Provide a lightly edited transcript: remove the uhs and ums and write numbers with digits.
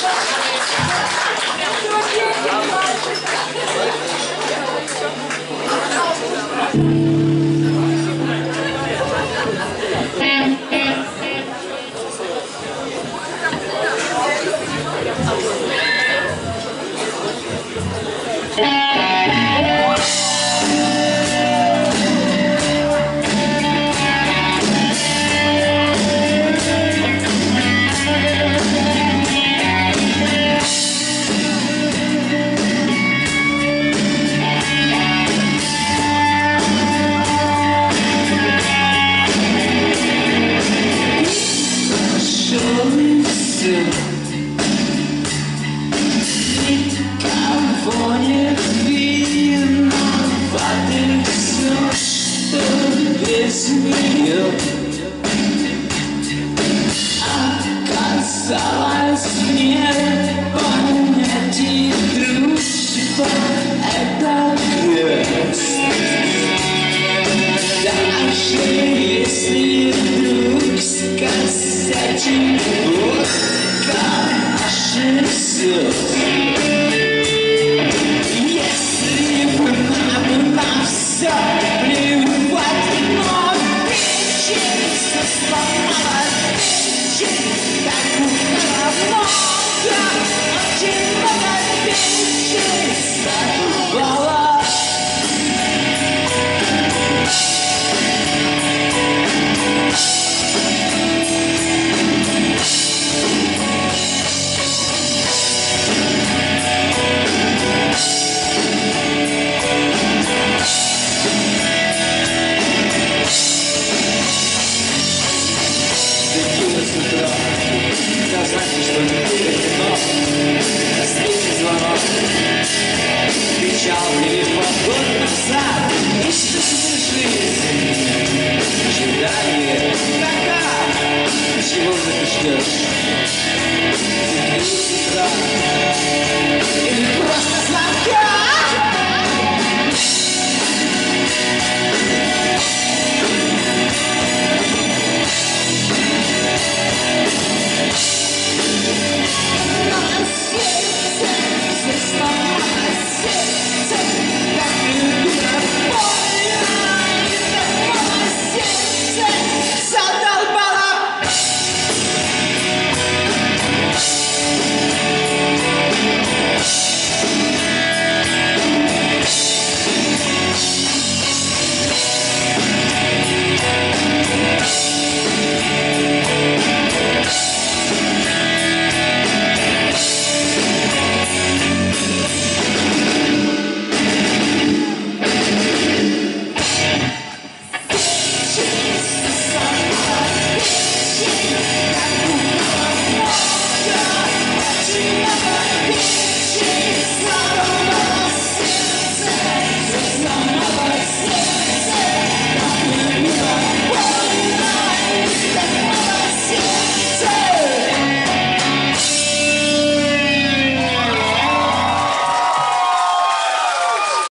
Никого не видно, падает все, что без нее оказалось мне понятие дружба — это крест. Даже если вдруг скосячим водка ошибся, если бы нам на все плевать, но вечерится сломала, так много, очень много вечерится бывало. Я знаю, что не